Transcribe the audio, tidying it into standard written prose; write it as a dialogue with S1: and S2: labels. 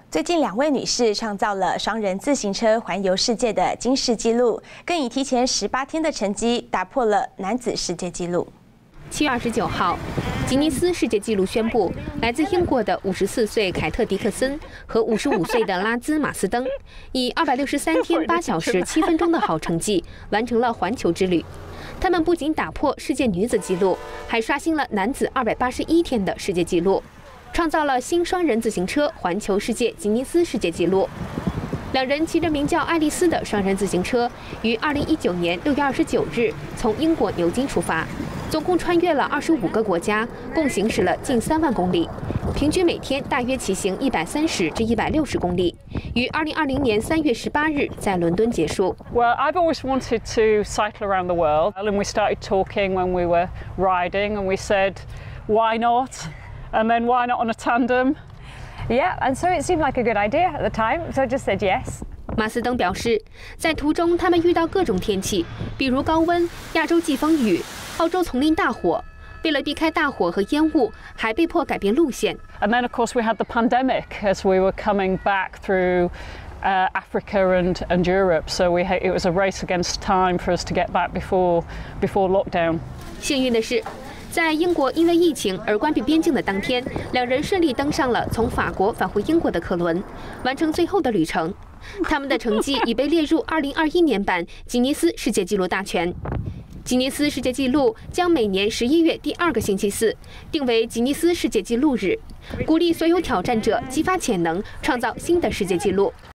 S1: 最近2位女士创造了双人自行车环游世界的金氏纪录，更以提前18天的成绩打破了男子世界纪录。
S2: 7月29号，吉尼斯世界纪录宣布，来自英国的54岁凯特·迪克森和55岁的拉兹·马斯登，以263天8小时7分钟的好成绩完成了环球之旅。他们不仅打破世界女子纪录，还刷新了男子281天的世界纪录。 创造了新双人自行车环球世界吉尼斯世界纪录。2人骑着名叫爱丽丝的双人自行车，于2019年6月29日从英国牛津出发，总共穿越了25个国家，共行驶了近3万公里，平均每天大约骑行130至160公里，于2020年3月18日在伦敦结束。
S3: Well, I've always wanted to cycle around the world, and we started talking when we were riding, and we said, why not? And then why not on a tandem?
S4: Yeah, and so it seemed like a good idea at the time, so I just said yes.
S2: 马斯登表示，在途中他们遇到各种天气，比如高温、亚洲季风雨、澳洲丛林大火。为了避开大火和烟雾，还被迫改变路线。
S3: And then, of course, we had the pandemic as we were coming back through Africa and Europe. So it was a race against time for us to get back before lockdown.
S2: 幸运的是， 在英国因为疫情而关闭边境的当天，2人顺利登上了从法国返回英国的客轮，完成最后的旅程。他们的成绩已被列入2021年版吉尼斯世界纪录大全。吉尼斯世界纪录将每年11月第2个星期4定为吉尼斯世界纪录日，鼓励所有挑战者激发潜能，创造新的世界纪录。